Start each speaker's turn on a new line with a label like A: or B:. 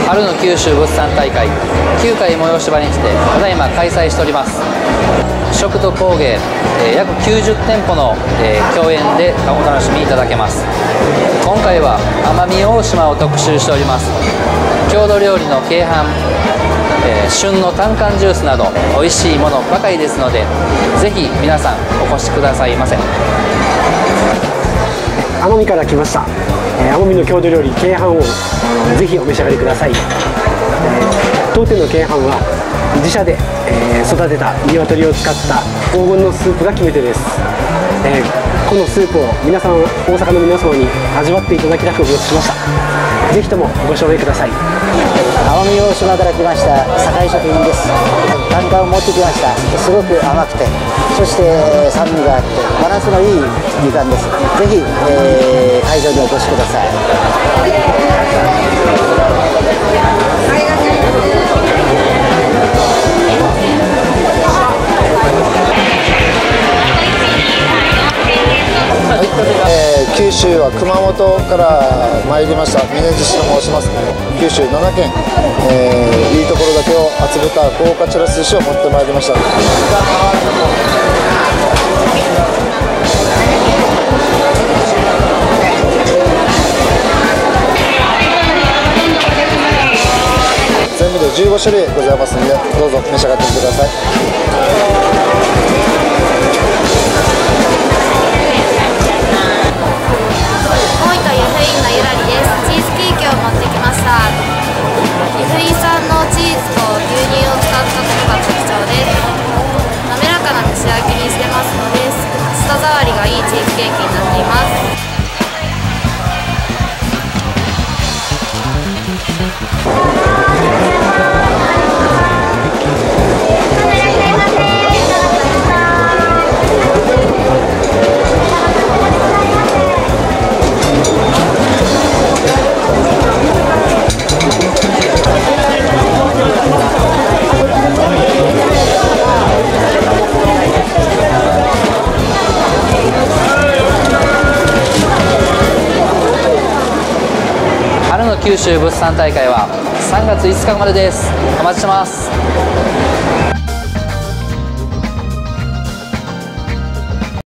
A: 春の九州物産大会9回催し場にてただいま開催しております。食と工芸、約90店舗の、共演でお楽しみいただけます。今回は奄美大島を特集しております。郷土料理の鶏飯、旬のタンカンジュースなど美味しいものばかりですので、ぜひ皆さんお越しくださいませ。
B: 奄美から来ました。奄美の郷土料理鶏飯をぜひお召し上がりください。当店の鶏飯は自社で育てた鶏を使った黄金のスープが決め手です。このスープを大阪の皆様に味わっていただきたくお持ちしました。ぜひともご賞味ください。
C: 奄美大島から来ました堺食品です。タンカンを持ってきました。すごく甘くて、そして酸味があってバランスのいいみかんです。ぜひ、会場にお越しください。
D: 九州は熊本から参りました峯岸と申します。九州7県、いいところだけを集めた豪華チュラス寿司を持ってまいりました。全部で15種類ございますので、どうぞ召し上がってみてください。
E: 由布院産のチーズと牛乳を使ったことが特徴です。滑らかな蒸し焼きにしてますので、舌触りがいいチーズケーキになっています。
A: 春の九州物産大会は3月5日までです。お待ちしてます。